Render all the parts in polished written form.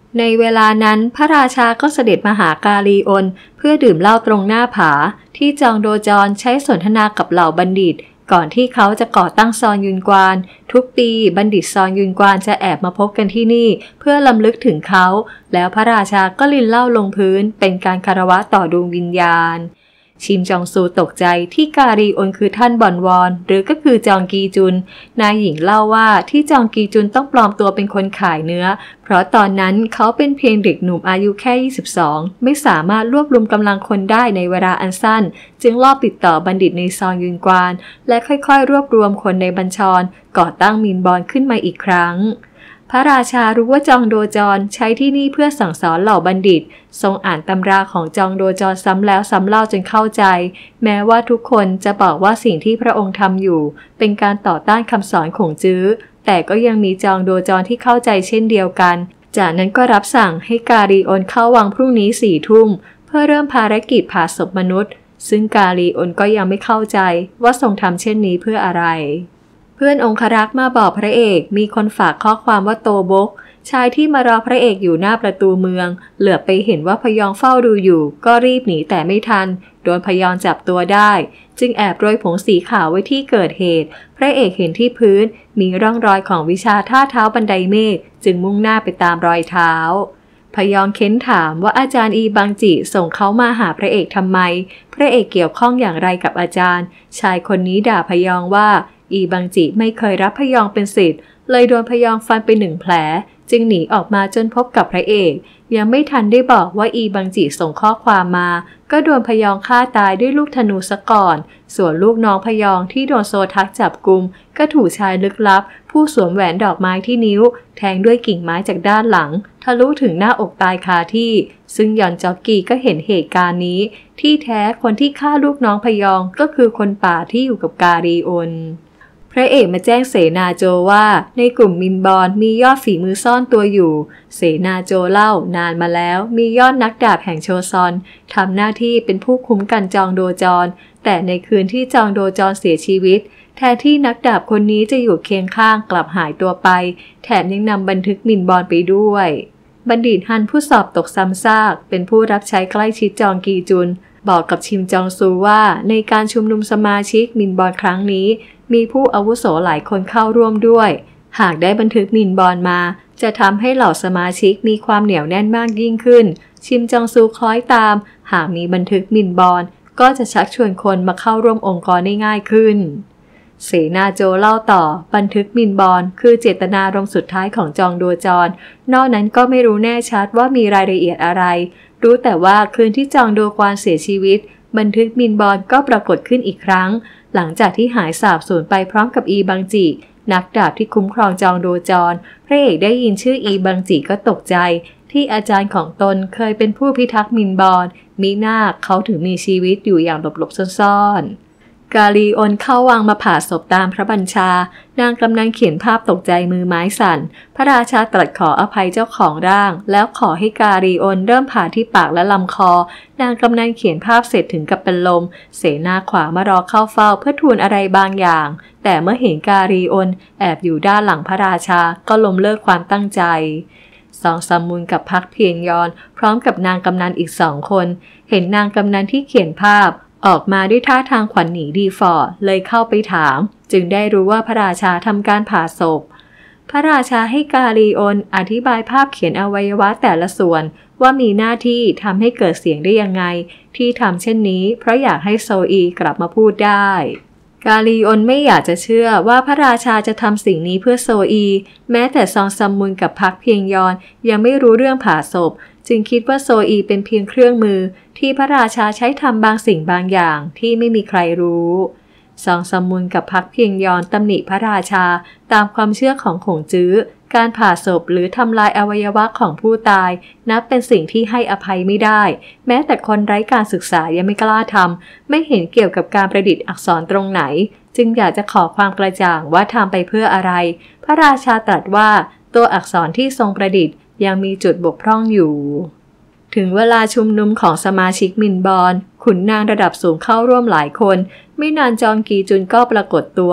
ในเวลานั้นพระราชาก็เสด็จมาหากาลีอนเพื่อดื่มเหล้าตรงหน้าผาที่จองโดจรใช้สนทนากับเหล่าบัณฑิตก่อนที่เขาจะก่อตั้งซอนยุนกวานทุกปีบัณฑิตซอนยุนกวานจะแอบมาพบกันที่นี่เพื่อรำลึกถึงเขาแล้วพระราชาก็ลินเหล้าลงพื้นเป็นการคารวะต่อดวงวิญญาณชิมจองซูตกใจที่กาลีอนคือท่านบอนวอนหรือก็คือจองกีจุนนายหญิงเล่าว่าที่จองกีจุนต้องปลอมตัวเป็นคนขายเนื้อเพราะตอนนั้นเขาเป็นเพียงเด็กหนุ่มอายุแค่22ไม่สามารถรวบรวมกำลังคนได้ในเวลาอันสั้นจึงลอบติดต่อบัณฑิตในซองยุนกวานและค่อยๆรวบรวมคนในบัญชรก่อตั้งมินบอนขึ้นมาอีกครั้งพระราชารู้ว่าจองโดจรใช้ที่นี่เพื่อสั่งสอนเหล่าบัณฑิตทรงอ่านตำราของจองโดจรซ้ำแล้วซ้ำเล่าจนเข้าใจแม้ว่าทุกคนจะบอกว่าสิ่งที่พระองค์ทำอยู่เป็นการต่อต้านคำสอนของจื้อแต่ก็ยังมีจองโดจรที่เข้าใจเช่นเดียวกันจากนั้นก็รับสั่งให้กาลีอนเข้าวังพรุ่งนี้4 ทุ่มเพื่อเริ่มภารกิจผ่าศพมนุษย์ซึ่งกาลีอนก็ยังไม่เข้าใจว่าทรงทำเช่นนี้เพื่ออะไรเพื่อนองครักษ์มาบอกพระเอกมีคนฝากข้อความว่าโตบกชายที่มารอพระเอกอยู่หน้าประตูเมืองเหลือบไปเห็นว่าพยองเฝ้าดูอยู่ก็รีบหนีแต่ไม่ทันโดนพยองจับตัวได้จึงแอบโรยผงสีขาวไว้ที่เกิดเหตุพระเอกเห็นที่พื้นมีร่องรอยของวิชาท่าเท้าบันไดเมฆจึงมุ่งหน้าไปตามรอยเท้าพยองเค้นถามว่าอาจารย์อีบังจิส่งเขามาหาพระเอกทำไมพระเอกเกี่ยวข้องอย่างไรกับอาจารย์ชายคนนี้ด่าพยองว่าอีบังจิไม่เคยรับพยองเป็นศิษย์เลยโดนพยองฟันไป1 แผลจึงหนีออกมาจนพบกับพระเอกยังไม่ทันได้บอกว่าอีบังจิส่งข้อความมาก็โดนพยองฆ่าตายด้วยลูกธนูซะก่อนส่วนลูกน้องพยองที่โดนโซทักจับกุมก็ถูกชายลึกลับผู้สวมแหวนดอกไม้ที่นิ้วแทงด้วยกิ่งไม้จากด้านหลังทะลุถึงหน้าอกตายคาที่ซึ่งยอนจ็อกกี้ก็เห็นเหตุการณ์นี้ที่แท้คนที่ฆ่าลูกน้องพยองก็คือคนป่าที่อยู่กับกาลีอนพระเอกมาแจ้งเสนาโจว่าในกลุ่มมินบอนมียอดฝีมือซ่อนตัวอยู่เสนาโจเล่านานมาแล้วมียอดนักดาบแห่งโชซอนทำหน้าที่เป็นผู้คุ้มกันจองโดจรแต่ในคืนที่จองโดจรเสียชีวิตแทนที่นักดาบคนนี้จะอยู่เคียงข้างกลับหายตัวไปแถมยังนำบันทึกมินบอนไปด้วยบัณฑิตฮันผู้สอบตกซ้ำซากเป็นผู้รับใช้ใกล้ชิดจองกีจุนบอกกับชิมจองซูว่าในการชุมนุมสมาชิกมินบอนครั้งนี้มีผู้อาวุโสหลายคนเข้าร่วมด้วยหากได้บันทึกมินบอนมาจะทำให้เหล่าสมาชิกมีความเหนียวแน่นมากยิ่งขึ้นชิมจองซูคล้อยตามหากมีบันทึกมินบอนก็จะชักชวนคนมาเข้าร่วมองค์กรได้ง่ายขึ้นเสนาโจเล่าต่อบันทึกมินบอนคือเจตนารมณ์สุดท้ายของจองโดจรนอกนั้นก็ไม่รู้แน่ชัดว่ามีรายละเอียดอะไรรู้แต่ว่าคืนที่จองโดกวานเสียชีวิตบันทึกมินบอนก็ปรากฏขึ้นอีกครั้งหลังจากที่หายสาบสูญไปพร้อมกับอีบังจินักดาบที่คุ้มครองจองโดจรพระเอกได้ยินชื่ออีบังจิก็ตกใจที่อาจารย์ของตนเคยเป็นผู้พิทักษ์มินบอนมิน่าเขาถึงมีชีวิตอยู่อย่างหลบๆซ่อนๆกาลีอนเข้าวังมาผ่าศพตามพระบัญชานางกำลังเขียนภาพตกใจมือไม้สั่นพระราชาตรัสขออภัยเจ้าของร่างแล้วขอให้กาลีอนเริ่มผ่าที่ปากและลำคอนางกำลังเขียนภาพเสร็จถึงกับเป็นลมเสนาขวามารอเข้าเฝ้าเพื่อทูลอะไรบางอย่างแต่เมื่อเห็นกาลีอนแอบอยู่ด้านหลังพระราชาก็ล้มเลิกความตั้งใจซองซัมมุนกับพักเพียงยอนพร้อมกับนางกำนันอีก2 คนเห็นนางกำนันที่เขียนภาพออกมาด้วยท่าทางขวัญหนีดีฝ่อเลยเข้าไปถามจึงได้รู้ว่าพระราชาทำการผ่าศพพระราชาให้กาลีอนอธิบายภาพเขียนอวัยวะแต่ละส่วนว่ามีหน้าที่ทำให้เกิดเสียงได้ยังไงที่ทำเช่นนี้เพราะอยากให้โซอีกลับมาพูดได้กาลีอนไม่อยากจะเชื่อว่าพระราชาจะทำสิ่งนี้เพื่อโซอีแม้แต่ซองซัมมุนกับพักเพียงยอนยังไม่รู้เรื่องผ่าศพจึงคิดว่าโซอีเป็นเพียงเครื่องมือที่พระราชาใช้ทำบางสิ่งบางอย่างที่ไม่มีใครรู้ซองซัมมุนกับพักเพียงยอนตำหนิพระราชาตามความเชื่อของขงจื้อการผ่าศพหรือทำลายอวัยวะของผู้ตายนับเป็นสิ่งที่ให้อภัยไม่ได้แม้แต่คนไร้การศึกษายังไม่กล้าทำไม่เห็นเกี่ยวกับการประดิษฐ์อักษรตรงไหนจึงอยากจะขอความกระจ่างว่าทำไปเพื่ออะไรพระราชาตรัสว่าตัวอักษรที่ทรงประดิษฐ์ยังมีจุดบกพร่องอยู่ถึงเวลาชุมนุมของสมาชิกมินบอนขุนนางระดับสูงเข้าร่วมหลายคนไม่นานจองกีจุนก็ปรากฏตัว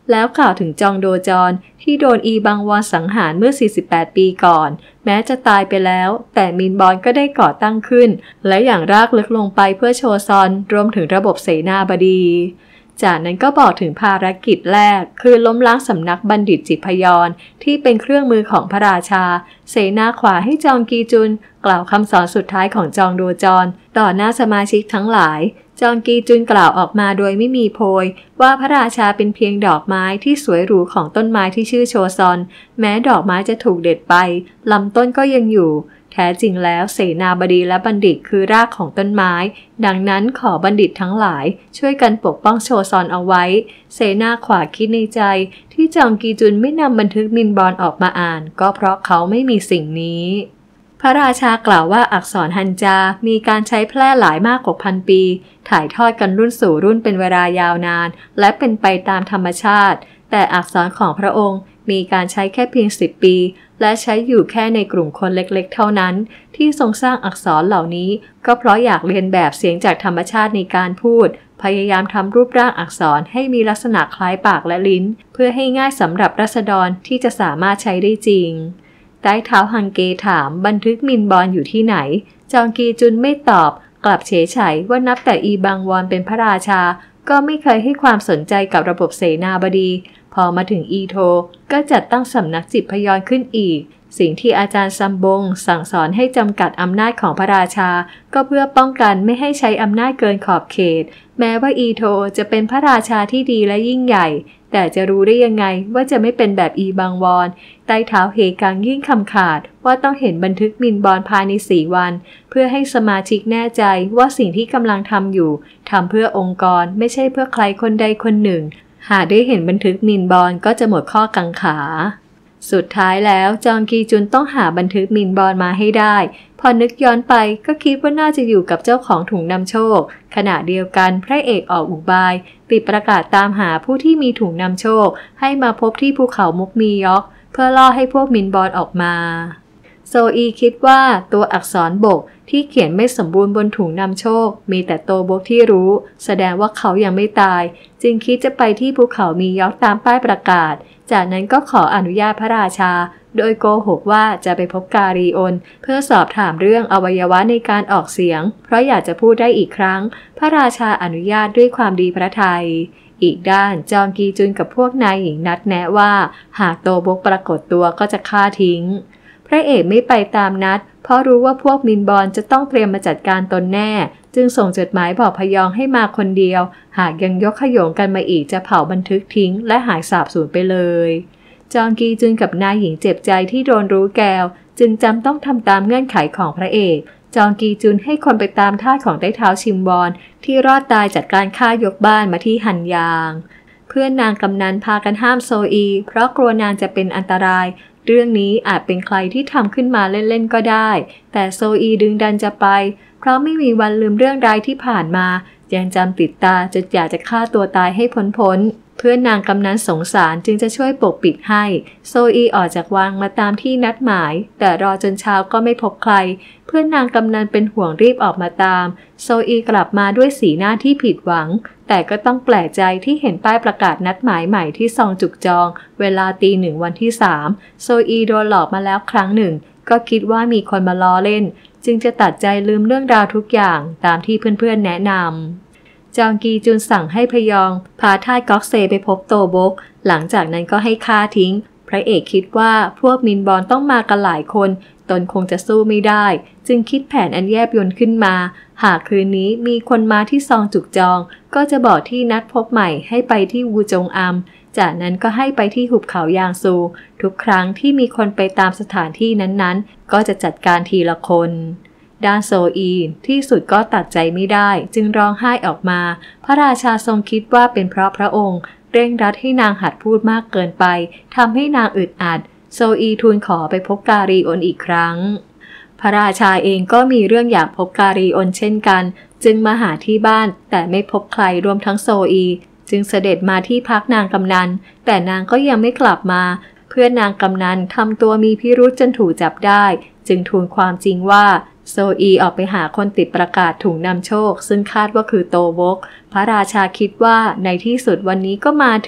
แล้วกล่าวถึงจองโดจอนที่โดนอีบังวอนสังหารเมื่อ48ปีก่อนแม้จะตายไปแล้วแต่มินบอนก็ได้ก่อตั้งขึ้นและอย่างรากลึกลงไปเพื่อโชซอนรวมถึงระบบเสนาบดีจากนั้นก็บอกถึงภารกิจแรกคือล้มล้างสำนักบัณฑิตจิพยรที่เป็นเครื่องมือของพระราชาเสนาขวาให้จองกีจุนกล่าวคำสอนสุดท้ายของจองโดจอนต่อหน้าสมาชิกทั้งหลายจองกีจุนกล่าวออกมาโดยไม่มีโพยว่าพระราชาเป็นเพียงดอกไม้ที่สวยหรูของต้นไม้ที่ชื่อโชซอนแม้ดอกไม้จะถูกเด็ดไปลำต้นก็ยังอยู่แท้จริงแล้วเสนาบดีและบัณฑิตคือรากของต้นไม้ดังนั้นขอบัณฑิตทั้งหลายช่วยกันปกป้องโชซอนเอาไว้เสนาขวาคิดในใจที่จองกีจุนไม่นำบันทึกมินบอนออกมาอ่านก็เพราะเขาไม่มีสิ่งนี้พระราชากล่าวว่าอักษรฮันจามีการใช้แพร่หลายมากกว่าพันปีถ่ายทอดกันรุ่นสู่รุ่นเป็นเวลายาวนานและเป็นไปตามธรรมชาติแต่อักษรของพระองค์มีการใช้แค่เพียง10 ปีและใช้อยู่แค่ในกลุ่มคนเล็กๆเท่านั้นที่ทรงสร้างอักษรเหล่านี้ก็เพราะอยากเรียนแบบเสียงจากธรรมชาติในการพูดพยายามทำรูปร่างอักษรให้มีลักษณะคล้ายปากและลิ้นเพื่อให้ง่ายสำหรับราษฎรที่จะสามารถใช้ได้จริงใต้เท้าฮังเกถามบันทึกมินบอนอยู่ที่ไหนจองกีจุนไม่ตอบกลับเฉยๆว่านับแต่อีบังวอนเป็นพระราชาก็ไม่เคยให้ความสนใจกับระบบเสนาบดีพอมาถึงอีโทก็จัดตั้งสำนักจิพยรขึ้นอีกสิ่งที่อาจารย์ซัมบงสั่งสอนให้จำกัดอำนาจของพระราชาก็เพื่อป้องกันไม่ให้ใช้อำนาจเกินขอบเขตแม้ว่าอีโทจะเป็นพระราชาที่ดีและยิ่งใหญ่แต่จะรู้ได้ยังไงว่าจะไม่เป็นแบบอีบังวอนใต้เท้าเฮกังยิ่งคำขาดว่าต้องเห็นบันทึกมินบอนภายใน4 วันเพื่อให้สมาชิกแน่ใจว่าสิ่งที่กำลังทำอยู่ทำเพื่อองค์กรไม่ใช่เพื่อใครคนใดคนหนึ่งหากได้เห็นบันทึกมินบอนก็จะหมดข้อกังขาสุดท้ายแล้วจองกีจุนต้องหาบันทึกมินบอนมาให้ได้พอนึกย้อนไปก็คิดว่าน่าจะอยู่กับเจ้าของถุงนำโชคขณะเดียวกันพระเอกออกอุบายติดประกาศตามหาผู้ที่มีถุงนำโชคให้มาพบที่ภูเขามุกมียอกเพื่อล่อให้พวกมินบอนออกมาโซอีคิดว่าตัวอักษรบกที่เขียนไม่สมบูรณ์บนถุงนำโชคมีแต่โตบกที่รู้แสดงว่าเขายังไม่ตายจึงคิดจะไปที่ภูเขามียอกตามป้ายประกาศจากนั้นก็ขออนุญาตพระราชาโดยโกหกว่าจะไปพบการีออนเพื่อสอบถามเรื่องอวัยวะในการออกเสียงเพราะอยากจะพูดได้อีกครั้งพระราชาอนุญาตด้วยความดีพระทัยอีกด้านจองกีจุนกับพวกนายหญิงนัดแนะว่าหากโตบกปรากฏตัวก็จะฆ่าทิ้งพระเอกไม่ไปตามนัดเพราะรู้ว่าพวกมินบอนจะต้องเตรียมมาจัดการตนแน่จึงส่งจดหมายบอกพยองให้มาคนเดียวหากยังยกขโยงกันมาอีกจะเผาบันทึกทิ้งและหายสาบสูญไปเลยจองกีจุนกับนายหญิงเจ็บใจที่โดนรู้แกวจึงจำต้องทำตามเงื่อนไขของพระเอกจองกีจุนให้คนไปตามท่าของใต้เท้าชิมวอนที่รอดตายจากการฆ่ายกบ้านมาที่ฮันยางเพื่อนนางกำนันพากันห้ามโซอีเพราะกลัวนางจะเป็นอันตรายเรื่องนี้อาจเป็นใครที่ทำขึ้นมาเล่นๆก็ได้แต่โซอีดึงดันจะไปเพราะไม่มีวันลืมเรื่องร้ายที่ผ่านมายังจำติดตาจนอยากจะฆ่าตัวตายให้พ้นเพื่อนนางกำนันสงสารจึงจะช่วยปกปิดให้โซอีออกจากวังมาตามที่นัดหมายแต่รอจนเช้าก็ไม่พบใครเพื่อนนางกำนันเป็นห่วงรีบออกมาตามโซอีกลับมาด้วยสีหน้าที่ผิดหวังแต่ก็ต้องแปลกใจที่เห็นป้ายประกาศนัดหมายใหม่ที่ซองจุกจองเวลา1 วันที่3โซอีโดนหลอกมาแล้วครั้งหนึ่งก็คิดว่ามีคนมาล้อเล่นจึงจะตัดใจลืมเรื่องราวทุกอย่างตามที่เพื่อนๆแนะนำจองกีจุนสั่งให้พยองพาท่ายก๊อกเซไปพบโตบกหลังจากนั้นก็ให้ฆ่าทิ้งพระเอกคิดว่าพวกมินบอนต้องมากันหลายคนตนคงจะสู้ไม่ได้จึงคิดแผนอันแยบยลขึ้นมาหากคืนนี้มีคนมาที่ซองจุกจองก็จะบอกที่นัดพบใหม่ให้ไปที่วูจงอัมจากนั้นก็ให้ไปที่หุบเขายางซูทุกครั้งที่มีคนไปตามสถานที่นั้นๆก็จะจัดการทีละคนด้านโซอีที่สุดก็ตัดใจไม่ได้จึงร้องไห้ออกมาพระราชาทรงคิดว่าเป็นเพราะพระองค์เร่งรัดให้นางหัดพูดมากเกินไปทำให้นางอึดอัดโซอีทูลขอไปพบการีออนอีกครั้งพระราชาเองก็มีเรื่องอยากพบการีออนเช่นกันจึงมาหาที่บ้านแต่ไม่พบใครรวมทั้งโซอีจึงเสด็จมาที่พักนางกำนันแต่นางก็ยังไม่กลับมาเพื่อนนางกำนันทำตัวมีพิรุธจนถูกจับได้จึงทูลความจริงว่าโซอีออกไปหาคนติดประกาศถุงนำโชคซึ่งคาดว่าคือโตบกพระราชาคิดว่าในที่สุดวันนี้ก็มาถึง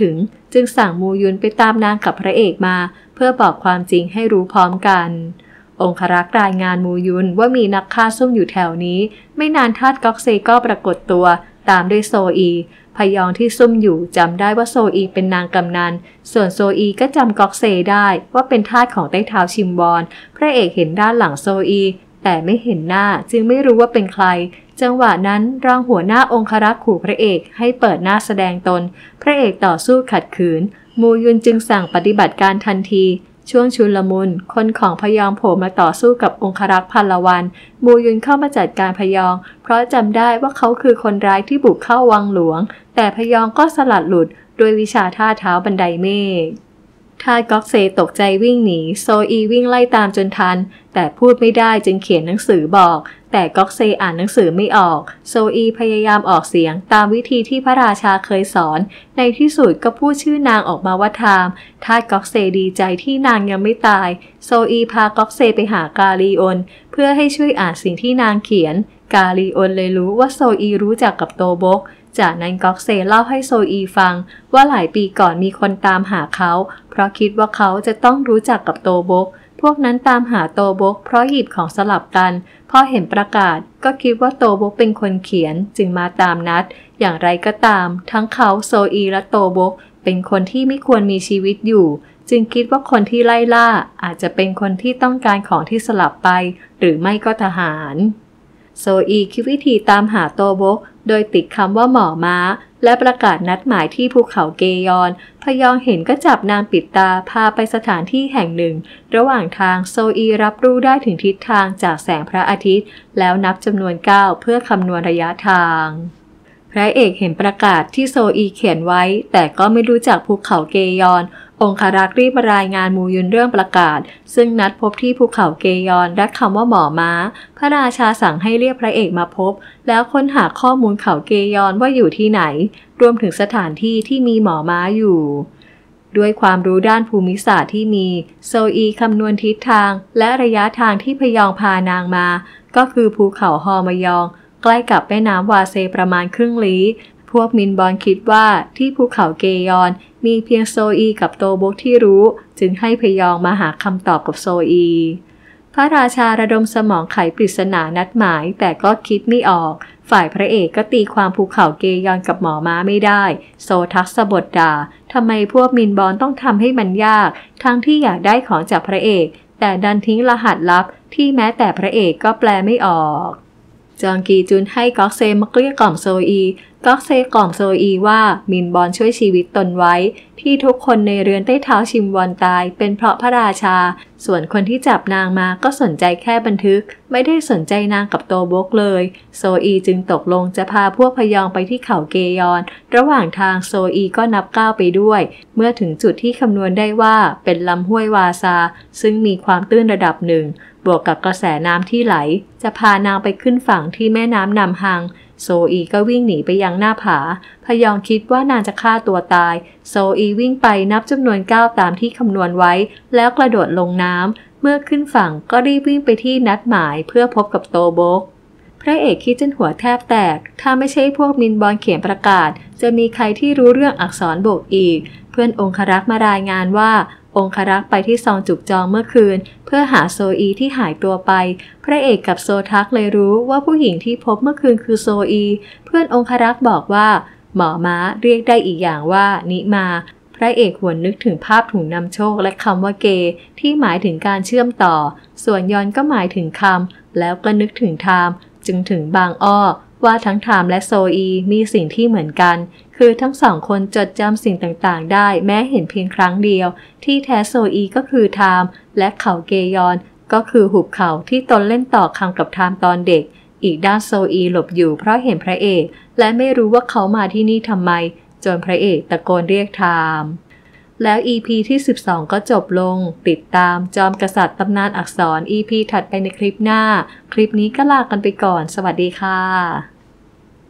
จึงสั่งมูยุนไปตามนางกับพระเอกมาเพื่อบอกความจริงให้รู้พร้อมกันองครักษ์รายงานมูยุนว่ามีนักฆ่าซุ่มอยู่แถวนี้ไม่นานทาสก๊อกเซก็ปรากฏตัวตามด้วยโซอีพยองที่ซุ่มอยู่จำได้ว่าโซอีเป็นนางกำนันส่วนโซอีก็จำก๊อกเซได้ว่าเป็นทาสของใต้เท้าชิมวอนพระเอกเห็นด้านหลังโซอีแต่ไม่เห็นหน้าจึงไม่รู้ว่าเป็นใครจังหวะนั้นรองหัวหน้าองครักษ์ขู่พระเอกให้เปิดหน้าแสดงตนพระเอกต่อสู้ขัดขืนมูยุนจึงสั่งปฏิบัติการทันทีช่วงชุลมุนคนของพยองโผล่มาต่อสู้กับองครักษ์พันละวันมูยุนเข้ามาจัดการพยองเพราะจำได้ว่าเขาคือคนร้ายที่บุกเข้าวังหลวงแต่พยองก็สลัดหลุดด้วยวิชาท่าเท้าบันไดเมฆทาสก๊อกเซตกใจวิ่งหนีโซอีวิ่งไล่ตามจนทันแต่พูดไม่ได้จึงเขียนหนังสือบอกแต่ก๊อกเซอ่านหนังสือไม่ออกโซอีพยายามออกเสียงตามวิธีที่พระราชาเคยสอนในที่สุดก็พูดชื่อนางออกมาว่าทามทาสก๊อกเซดีใจที่นางยังไม่ตายโซอีพาก๊อกเซไปหากาลีออนเพื่อให้ช่วยอ่านสิ่งที่นางเขียนกาลีออนเลยรู้ว่าโซอีรู้จักกับโตบกจากนั้นก๊อกเซเล่าให้โซอีฟังว่าหลายปีก่อนมีคนตามหาเขาเพราะคิดว่าเขาจะต้องรู้จักกับโตบกพวกนั้นตามหาโตบกเพราะหยิบของสลับกันพอเห็นประกาศก็คิดว่าโตบกเป็นคนเขียนจึงมาตามนัดอย่างไรก็ตามทั้งเขาโซอีและโตบกเป็นคนที่ไม่ควรมีชีวิตอยู่จึงคิดว่าคนที่ไล่ล่าอาจจะเป็นคนที่ต้องการของที่สลับไปหรือไม่ก็ทหารโซอีคิดวิธีตามหาโตบกโดยติดคำว่าหมอม้าและประกาศนัดหมายที่ภูเขาเกยอนพยองเห็นก็จับนางปิดตาพาไปสถานที่แห่งหนึ่งระหว่างทางโซอีรับรู้ได้ถึงทิศทางจากแสงพระอาทิตย์แล้วนับจำนวนก้าวเพื่อคำนวณระยะทางพระเอกเห็นประกาศที่โซอีเขียนไว้แต่ก็ไม่รู้จักภูเขาเกยอนองครักษ์รีบรายงานมูยุนเรื่องประกาศซึ่งนัดพบที่ภูเขาเกยอนและคำว่าหมอม้าพระราชาสั่งให้เรียกพระเอกมาพบแล้วค้นหาข้อมูลเขาเกยอนว่าอยู่ที่ไหนรวมถึงสถานที่ที่มีหมอม้าอยู่ด้วยความรู้ด้านภูมิศาสตร์ที่มีโซอีคำนวณทิศทางและระยะทางที่พยองพานางมาก็คือภูเขาฮอมยองใกล้กับแม่น้ำวาเซประมาณครึ่งลี้พวกมินบอนคิดว่าที่ภูเขาเกยอนมีเพียงโซอีกับโตบกที่รู้จึงให้พยองมาหาคำตอบกับโซอีพระราชาระดมสมองไขปริศนานัดหมายแต่ก็คิดไม่ออกฝ่ายพระเอกก็ตีความภูเขาเกยอนกับหมอม้าไม่ได้โซทักสบทด่าทำไมพวกมินบอนต้องทำให้มันยากทั้งที่อยากได้ของจากพระเอกแต่ดันทิ้งรหัสลับที่แม้แต่พระเอกก็แปลไม่ออกจองกีจุนให้ก๊อกเซมาเกลี้ยกล่อมโซอีก๊อกเซกล่อมโซอีว่ามินบอนช่วยชีวิตตนไว้ที่ทุกคนในเรือนใต้เท้าชิมวอนตายเป็นเพราะพระราชาส่วนคนที่จับนางมาก็สนใจแค่บันทึกไม่ได้สนใจนางกับโตบกเลยโซอีจึงตกลงจะพาพวกพยองไปที่เขาเกยอนระหว่างทางโซอีก็นับก้าวไปด้วยเมื่อถึงจุดที่คำนวณได้ว่าเป็นลำห้วยวาซาซึ่งมีความตื้นระดับหนึ่งบวกกับกระแสน้ำที่ไหลจะพานางไปขึ้นฝั่งที่แม่น้ำนำฮังโซอีก็วิ่งหนีไปยังหน้าผาพยองคิดว่านางจะฆ่าตัวตายโซอีวิ่งไปนับจำนวนก้าวตามที่คำนวณไว้แล้วกระโดดลงน้ำเมื่อขึ้นฝั่งก็รีบวิ่งไปที่นัดหมายเพื่อพบกับโตบกพระเอกคิดจนหัวแทบแตกถ้าไม่ใช่พวกมินบอนเขียนประกาศจะมีใครที่รู้เรื่องอักษรบกอีกเพื่อนองครักษ์มารายงานว่าองครักษ์ไปที่ซองจุกจองเมื่อคืนเพื่อหาโซอีที่หายตัวไปพระเอกกับโซทักเลยรู้ว่าผู้หญิงที่พบเมื่อคืนคือโซอีเพื่อนองครักษ์บอกว่าหมอม้าเรียกได้อีกอย่างว่านิมาพระเอกหวนนึกถึงภาพถุงนำโชคและคำว่าเกที่หมายถึงการเชื่อมต่อส่วนยอนก็หมายถึงคำแล้วก็นึกถึงไทม์จึงถึงบางอ้อว่าทั้งไทม์และโซอีมีสิ่งที่เหมือนกันคือทั้งสองคนจดจำสิ่งต่างๆได้แม้เห็นเพียงครั้งเดียวที่แท้โซอีก็คือไทม์และเขาเกยอนก็คือหุบเขาที่ตนเล่นต่อคำกับไทม์ตอนเด็กอีกด้านโซอีหลบอยู่เพราะเห็นพระเอกและไม่รู้ว่าเขามาที่นี่ทำไมจนพระเอกตะโกนเรียกไทม์แล้ว EP ที่12ก็จบลงติดตามจอมกษัตริย์ตำนานอักษร EP ถัดไปในคลิปหน้าคลิปนี้ก็ลากันไปก่อนสวัสดีค่ะ